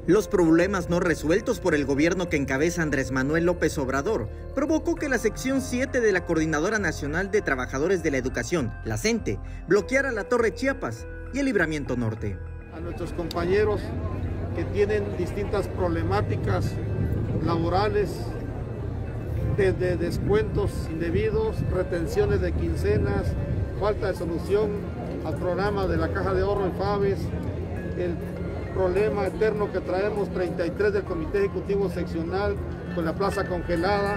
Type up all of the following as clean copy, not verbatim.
Los problemas no resueltos por el gobierno que encabeza Andrés Manuel López Obrador provocó que la sección 7 de la Coordinadora Nacional de Trabajadores de la Educación, la CENTE, bloqueara la Torre Chiapas y el Libramiento Norte. A nuestros compañeros que tienen distintas problemáticas laborales, desde descuentos indebidos, retenciones de quincenas, falta de solución al programa de la Caja de Ahorro en FAVES, el problema eterno que traemos 33 del Comité Ejecutivo Seccional con la plaza congelada.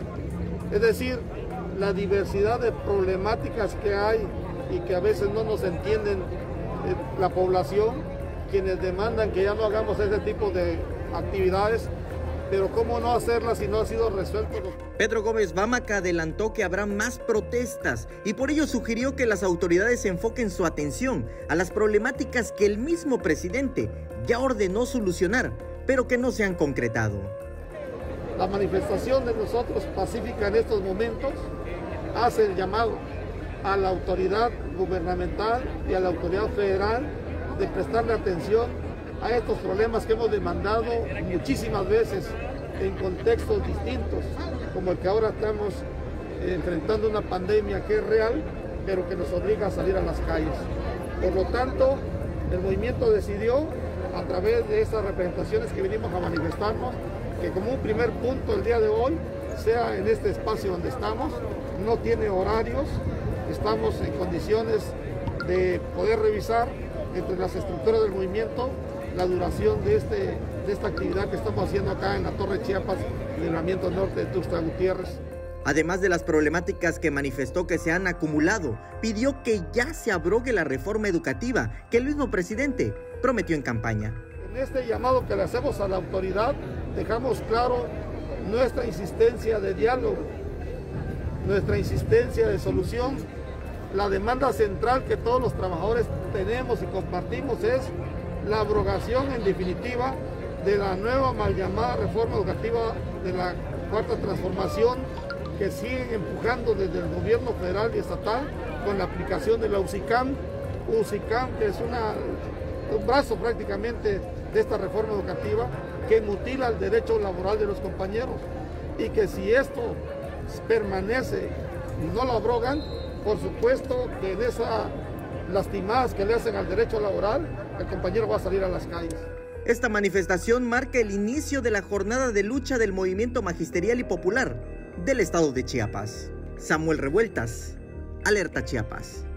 Es decir, la diversidad de problemáticas que hay y que a veces no nos entienden la población, quienes demandan que ya no hagamos ese tipo de actividades, pero cómo no hacerlas si no ha sido resuelto. Pedro Gómez Vámaca adelantó que habrá más protestas y por ello sugirió que las autoridades enfoquen su atención a las problemáticas que el mismo presidente ya ordenó solucionar, pero que no se han concretado. La manifestación de nosotros pacífica en estos momentos hace el llamado a la autoridad gubernamental y a la autoridad federal de prestarle atención a estos problemas que hemos demandado muchísimas veces en contextos distintos, como el que ahora estamos enfrentando una pandemia que es real, pero que nos obliga a salir a las calles. Por lo tanto, el movimiento decidió, a través de estas representaciones que vinimos a manifestarnos, que como un primer punto el día de hoy sea en este espacio donde estamos, no tiene horarios, estamos en condiciones de poder revisar entre las estructuras del movimiento la duración de esta actividad que estamos haciendo acá en la Torre Chiapas, Libramiento Norte de Tuxtla Gutiérrez. Además de las problemáticas que manifestó que se han acumulado, pidió que ya se abrogue la reforma educativa que el mismo presidente prometió en campaña. En este llamado que le hacemos a la autoridad, dejamos claro nuestra insistencia de diálogo, nuestra insistencia de solución. La demanda central que todos los trabajadores tenemos y compartimos es la abrogación en definitiva de la nueva mal llamada reforma educativa de la Cuarta Transformación, que siguen empujando desde el gobierno federal y estatal con la aplicación de la UCICAM, que es un brazo prácticamente de esta reforma educativa que mutila el derecho laboral de los compañeros, y que si esto permanece y no lo abrogan, por supuesto que en esas lastimadas que le hacen al derecho laboral, el compañero va a salir a las calles. Esta manifestación marca el inicio de la jornada de lucha del movimiento magisterial y popular del estado de Chiapas. Samuel Revueltas, Alerta Chiapas.